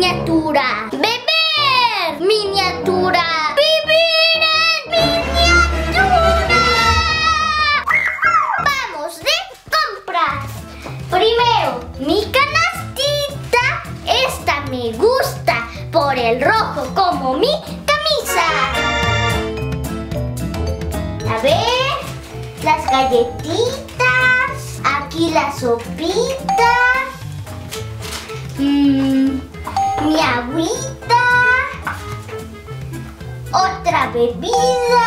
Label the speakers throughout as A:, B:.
A: miniatura. Beber, miniatura. Vivir en miniatura. Vamos de compras. Primero, mi canastita. Esta me gusta por el rojo como mi camisa. A ver, las galletitas. Aquí la sopita. Mi agüita. Otra bebida.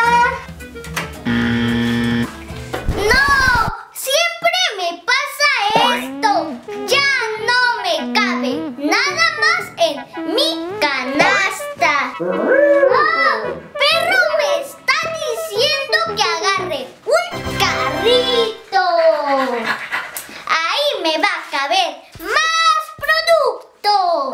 A: ¡No! ¡Siempre me pasa esto! ¡Ya no me cabe nada más en mi canasta! ¡Ah! ¡Perro me está diciendo que agarre un carrito! ¡Ahí me va a caber más producto!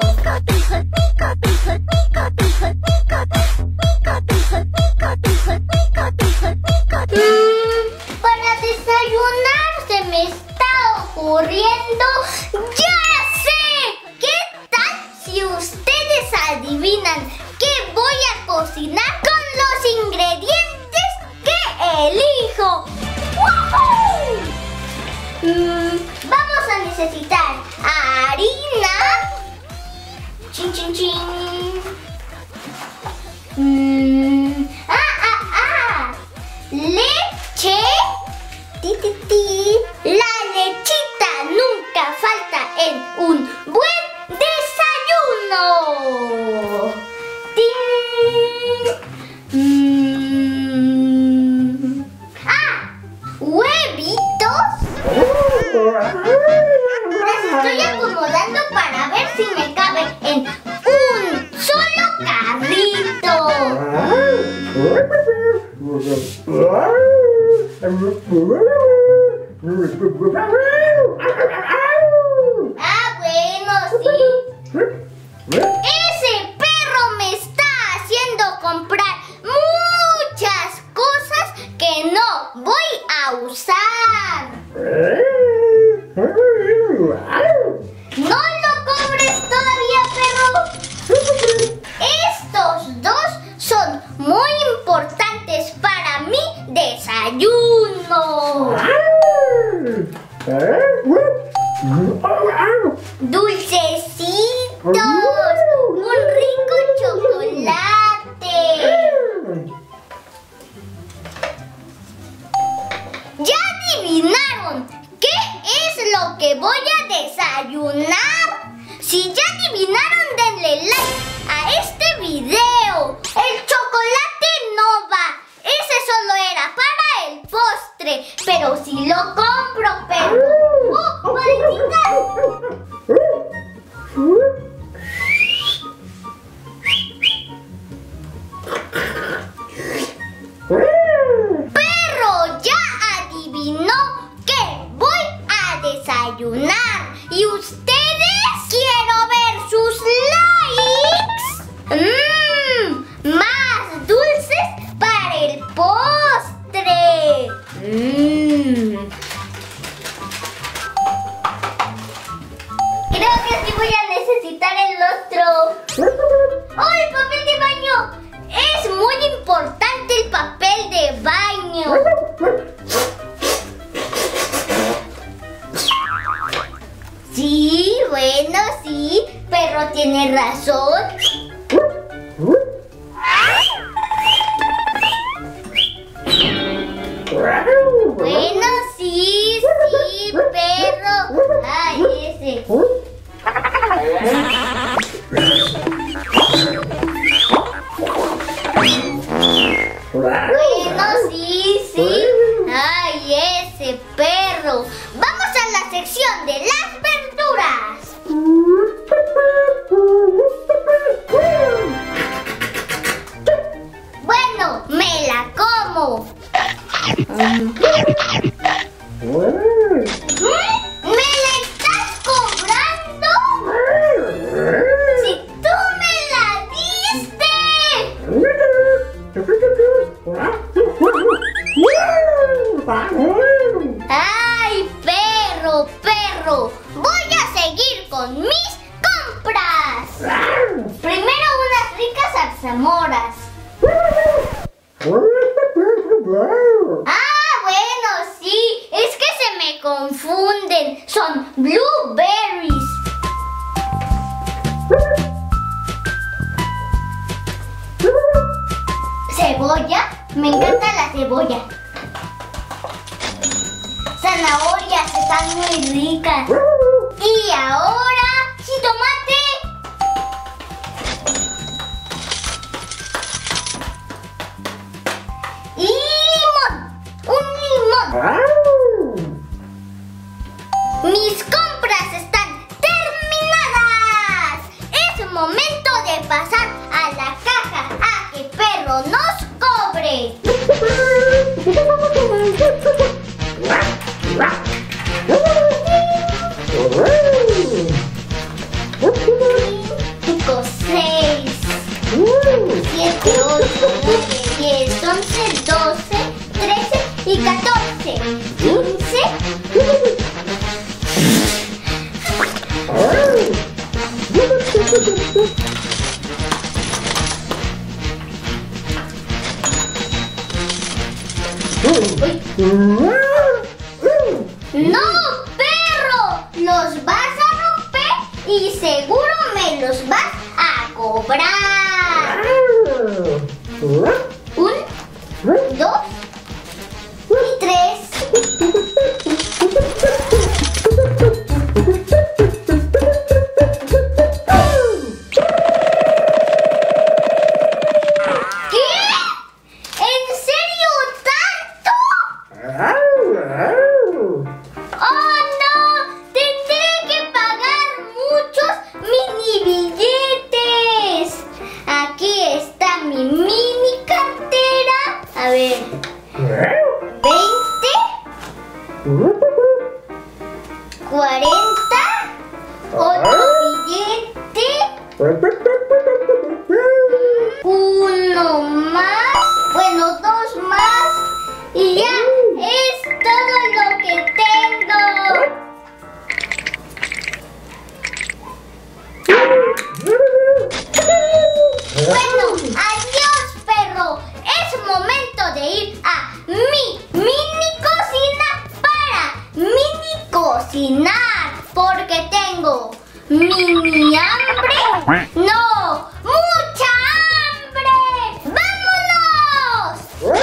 A: Para desayunar se me está ocurriendo. ¡Ya sé! ¿Qué tal si ustedes adivinan qué voy a cocinar con los ingredientes que elijo? ¡Woohoo! Vamos a necesitar harina. Chin, chin, chin. Leche. Ti, ti, ti. La lechita nunca falta en un buen desayuno. Huevitos. Las estoy acomodando para ver si me cabe en un solo carrito. Ah, bueno, sí. Ese perro me está haciendo comprar muchas cosas que no voy a usar. ¡No lo cobres todavía, perro! Estos dos son muy importantes para mi desayuno. Dulcecitos, un rico chocolate. ¿Ya adivinaron qué es lo que voy a desayunar? Si ya adivinaron, denle like a este video. El chocolate no va. Ese solo era para el postre. Pero si lo compro, perro. ¡Oh, maldita! Perro ya adivinó que voy a desayunar. ¿Y ustedes? Quiero ver sus likes. Más dulces para el postre. Creo que sí voy a necesitar el otro. ¡Oh, el papel de baño! Es muy importante el papel de baño. Sí, bueno, sí. Perro tiene razón. Bueno, sí, sí, perro. Ay, ese. Bueno, sí, sí. Ay, ese perro. Vamos a la sección de las verduras. Bueno, me la como. ¡Me la estás zarzamoras. Ah, bueno, sí, es que se me confunden. Son blueberries. Cebolla, me encanta la cebolla. Zanahorias están muy ricas. Y ahora, jitomate. Y limón, un limón. Mis compras están terminadas. Es momento de pasar a la caja a que perro nos cobre. Cinco, 6, 7, 8, 9, 10, 11, 12, 13 y 14, 15. ¡No, perro! Los vas a romper y seguro me los vas a cobrar. 1, 2 y 3. A ver, 20, 40, otro billete, uno más, bueno, 2 más y ya es todo lo que tengo. Bueno, adiós, perro. Es momento de ir a mi mini cocina para mini cocinar. Porque tengo mini hambre. No, mucha hambre. ¡Vámonos!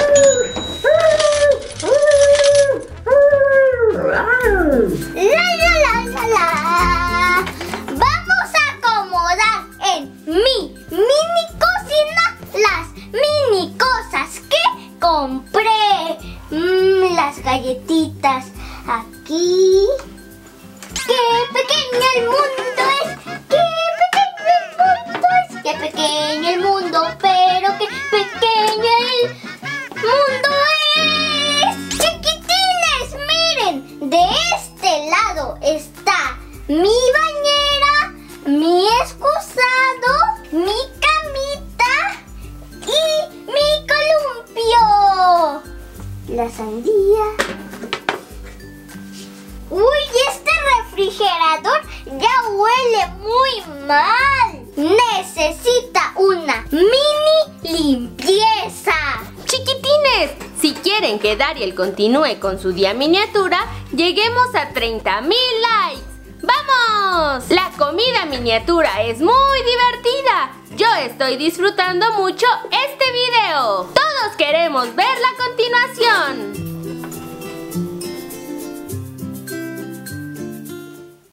A: La. Vamos a acomodar en mi mini cocina las mini cosas que compré. Las galletitas aquí. ¡Qué pequeño el mundo es! ¡Qué pequeño el mundo es! ¡Qué pequeño el mundo! ¡Pero qué pequeño el mundo es! ¡Chiquitines! ¡Miren! De este lado está mi bañera, mi excusado, mi camita y mi columpio. La sandía. ¡Uy! Este refrigerador ya huele muy mal. Necesita una mini limpieza.
B: Chiquitines, si quieren que Dariel continúe con su día miniatura, lleguemos a 30,000 likes. ¡Vamos! La comida miniatura es muy divertida. Yo estoy disfrutando mucho este video. Todos queremos ver la continuación.